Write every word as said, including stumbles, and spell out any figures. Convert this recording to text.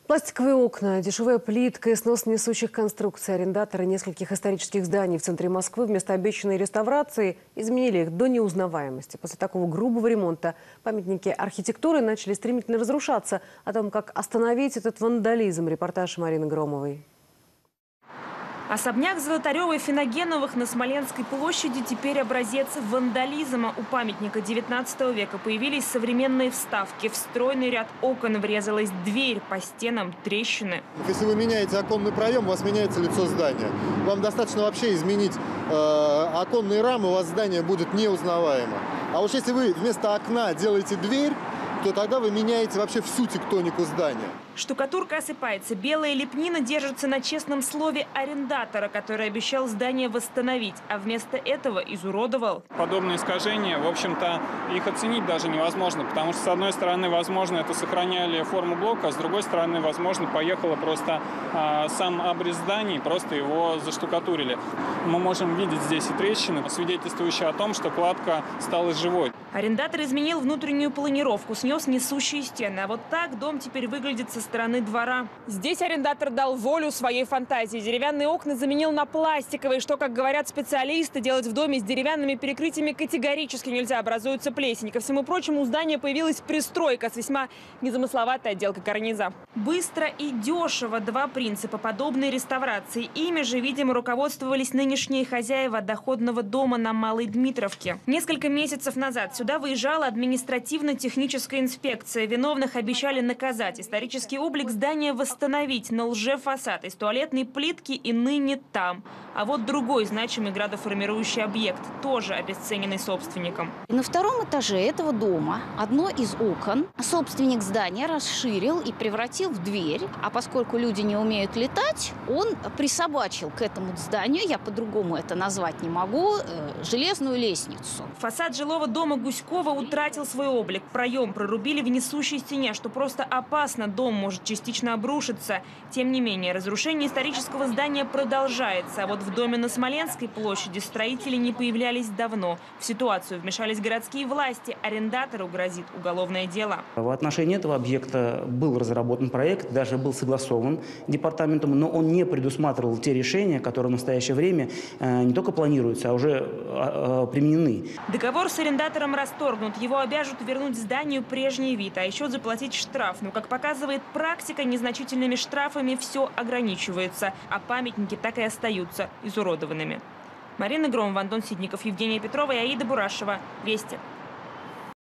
Пластиковые окна, дешевая плитка и снос несущих конструкций. Арендаторы нескольких исторических зданий в центре Москвы вместо обещанной реставрации изменили их до неузнаваемости. После такого грубого ремонта памятники архитектуры начали стремительно разрушаться. О том, как остановить этот вандализм, репортаж Марины Громовой. Особняк Золотарёва-Финогеновых на Смоленской площади теперь образец вандализма. У памятника девятнадцатого века появились современные вставки. В стройный ряд окон врезалась дверь, по стенам трещины. Если вы меняете оконный проем, у вас меняется лицо здания. Вам достаточно вообще изменить э, оконные рамы, у вас здание будет неузнаваемо. А уж если вы вместо окна делаете дверь, то тогда вы меняете вообще всю тектонику здания. Штукатурка осыпается, белая лепнина держится на честном слове арендатора, который обещал здание восстановить, а вместо этого изуродовал. Подобные искажения, в общем-то, их оценить даже невозможно, потому что, с одной стороны, возможно, это сохраняли форму блока, а с другой стороны, возможно, поехало просто а, сам обрез зданий, просто его заштукатурили. Мы можем видеть здесь и трещины, свидетельствующие о том, что кладка стала живой. Арендатор изменил внутреннюю планировку, снес несущие стены, а вот так дом теперь выглядит со стороны двора. Здесь арендатор дал волю своей фантазии. Деревянные окна заменил на пластиковые, что, как говорят специалисты, делать в доме с деревянными перекрытиями категорически нельзя, образуется плесень. Ко всему прочему, у здания появилась пристройка с весьма незамысловатой отделкой карниза. Быстро и дешево – два принципа подобной реставрации. Ими же, видимо, руководствовались нынешние хозяева доходного дома на Малой Дмитровке. Несколько месяцев назад сюда выезжала административно-техническая инспекция. Виновных обещали наказать. Исторический облик здания восстановить, но лжефасад из туалетной плитки и ныне там. А вот другой значимый градоформирующий объект, тоже обесцененный собственником. На втором этаже этого дома одно из окон собственник здания расширил и превратил в дверь. А поскольку люди не умеют летать, он присобачил к этому зданию, я по-другому это назвать не могу, железную лестницу. Фасад жилого дома Гуськова утратил свой облик. Проем прорубили в несущей стене, что просто опасно. Дом может частично обрушиться. Тем не менее, разрушение исторического здания продолжается. А вот в доме на Смоленской площади строители не появлялись давно. В ситуацию вмешались городские власти. Арендатору грозит уголовное дело. В отношении этого объекта был разработан проект, даже был согласован департаментом, но он не предусматривал те решения, которые в настоящее время не только планируются, а уже применены. Договор с арендатором расторгнут. Его обяжут вернуть зданию прежний вид, а еще заплатить штраф. Но, как показывает практика, незначительными штрафами все ограничивается, а памятники так и остаются изуродованными. Марина Громова, Антон Ситников, Евгения Петрова и Аида Бурашева. Вести.